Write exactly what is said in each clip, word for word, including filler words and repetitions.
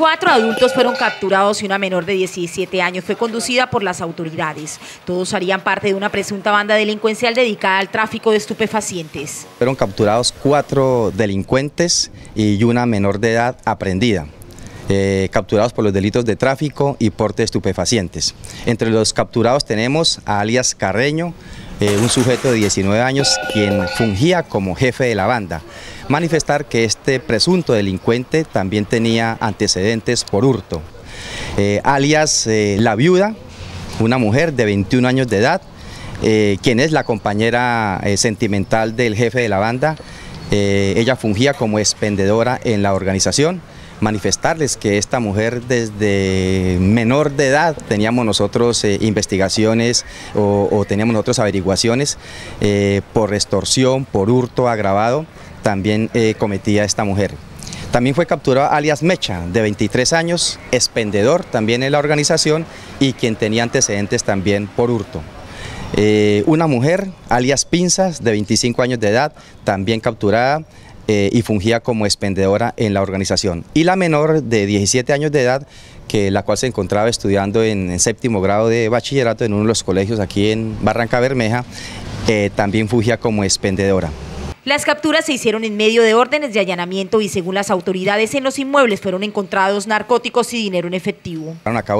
Cuatro adultos fueron capturados y una menor de diecisiete años fue conducida por las autoridades. Todos harían parte de una presunta banda delincuencial dedicada al tráfico de estupefacientes. Fueron capturados cuatro delincuentes y una menor de edad aprehendida. Eh, capturados por los delitos de tráfico y porte de estupefacientes. Entre los capturados tenemos a alias Carreño, eh, un sujeto de diecinueve años, quien fungía como jefe de la banda. Manifestar que este presunto delincuente también tenía antecedentes por hurto. Eh, alias eh, La Viuda, una mujer de veintiún años de edad, eh, quien es la compañera eh, sentimental del jefe de la banda. Eh, ella fungía como expendedora en la organización. Manifestarles que esta mujer desde menor de edad teníamos nosotros eh, investigaciones o, o teníamos nosotros averiguaciones eh, por extorsión, por hurto agravado, también eh, cometía esta mujer. También fue capturado alias Mecha, de veintitrés años, expendedor también en la organización y quien tenía antecedentes también por hurto. Eh, una mujer, alias Pinzas, de veinticinco años de edad, también capturada, Eh, y fungía como expendedora en la organización. Y la menor de diecisiete años de edad, que la cual se encontraba estudiando en, en séptimo grado de bachillerato en uno de los colegios aquí en Barranca Bermeja, eh, también fungía como expendedora. Las capturas se hicieron en medio de órdenes de allanamiento y según las autoridades en los inmuebles fueron encontrados narcóticos y dinero en efectivo.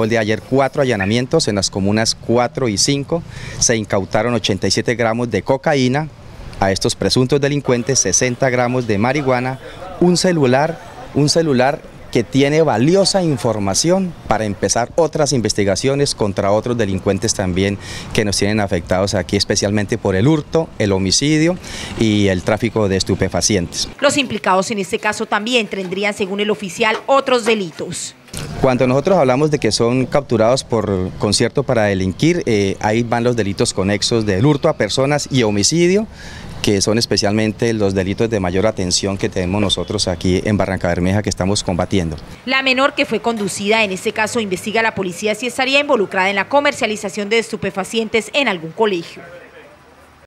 Los implicados en este caso también tendrían, según el oficial, otros delitos. Cuando nosotros hablamos de que son capturados por concierto para delinquir, eh, ahí van los delitos conexos del hurto a personas y homicidio, que son especialmente los delitos de mayor atención que tenemos nosotros aquí en Barranca Bermeja que estamos combatiendo. La menor que fue conducida, en este caso investiga la policía si estaría involucrada en la comercialización de estupefacientes en algún colegio.